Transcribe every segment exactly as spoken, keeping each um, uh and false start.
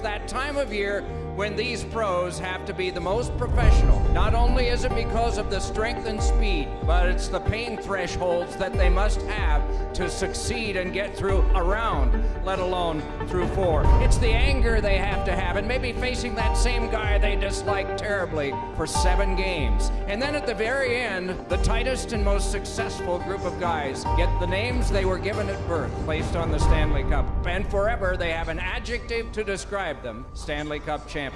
that time of year when these pros have to be the most professional. Not only is it because of the strength and speed, but it's the pain thresholds that they must have to succeed and get through a round, let alone through four. It's the anger they have to have, and maybe facing that same guy they dislike terribly for seven games. And then at the very end, the tightest and most successful group of guys get the names they were given at birth placed on the Stanley Cup. And forever they have an adjective to describe them: Stanley Cup champion.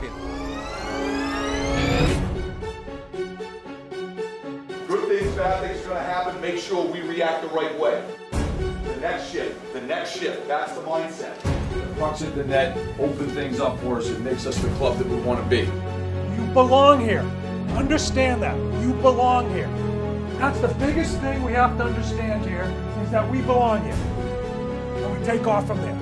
Good things, bad things are going to happen. Make sure we react the right way. The next shift, the next shift, that's the mindset. The pucks at the net open things up for us. It makes us the club that we want to be. You belong here. Understand that. You belong here. That's the biggest thing we have to understand here, is that we belong here. And we take off from there.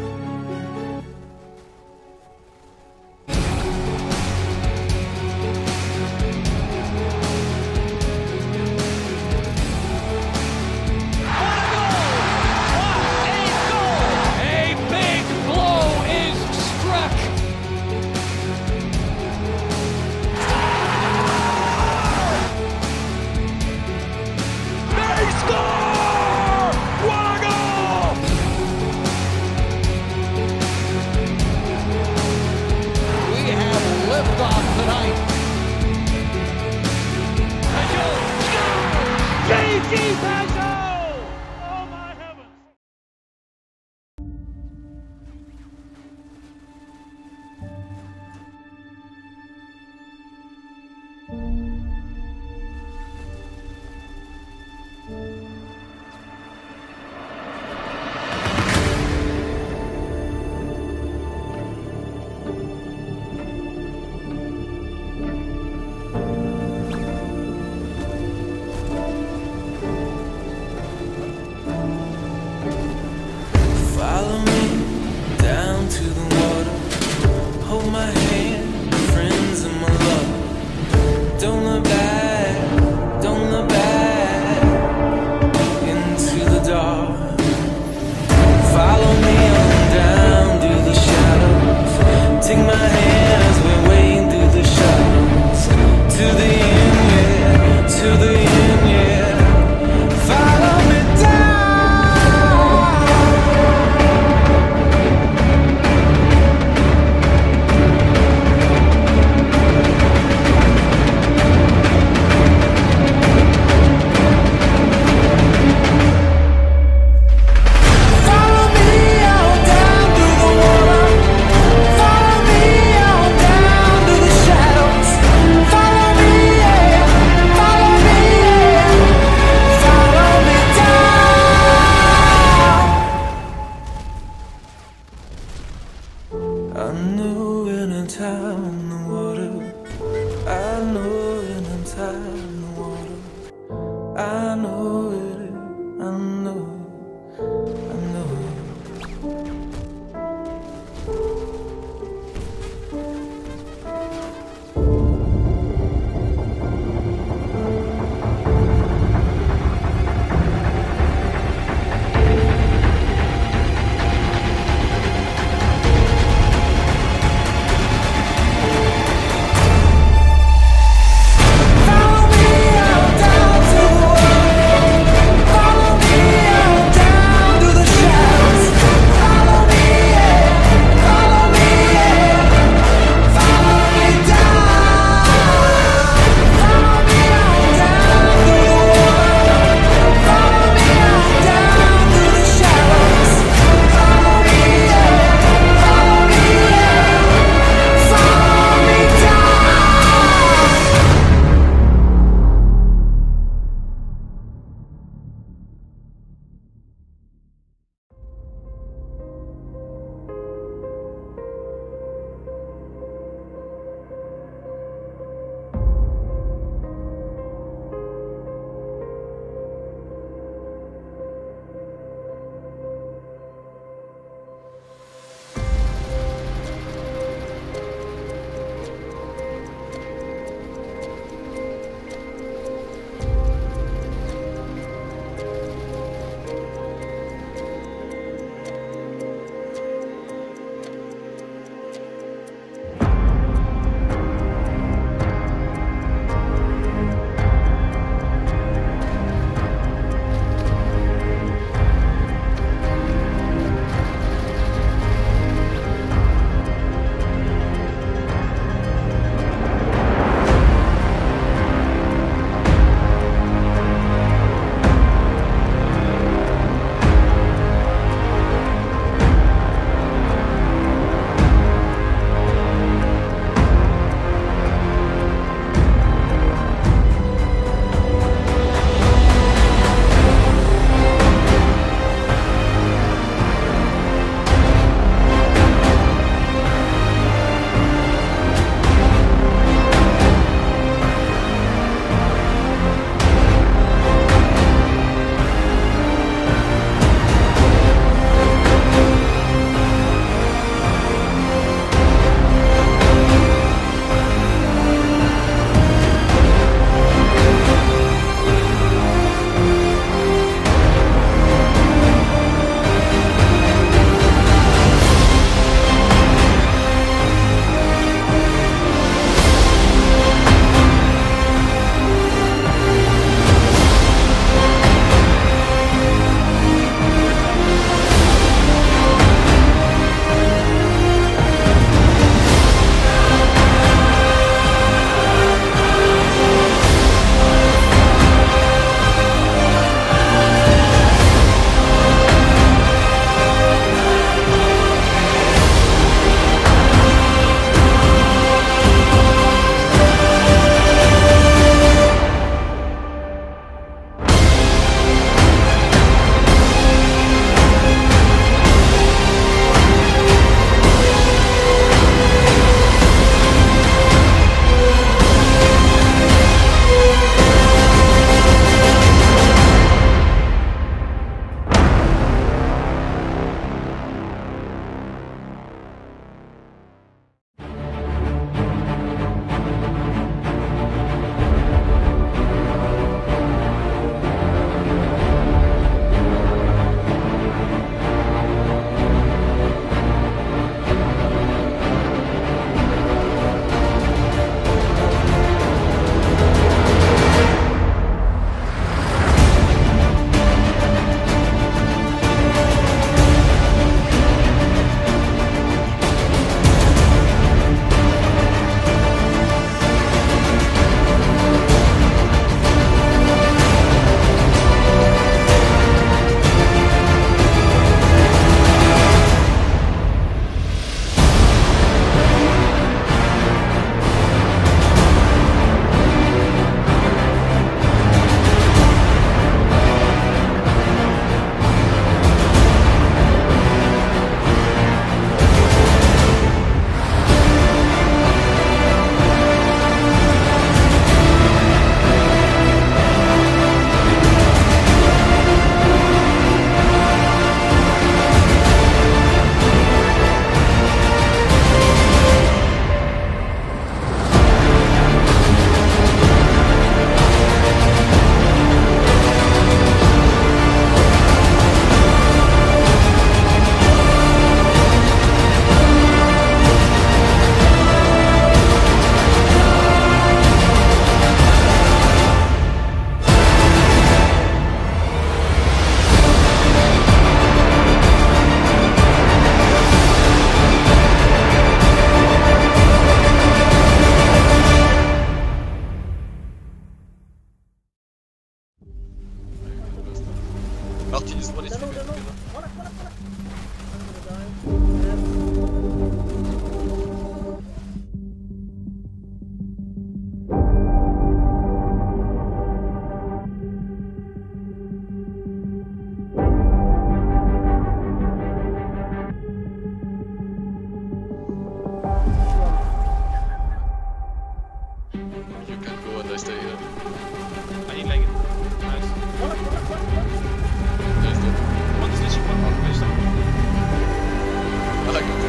Did I stay here? I need like it. Nice. What? What? What? What? There's the... One station, one more. I like it.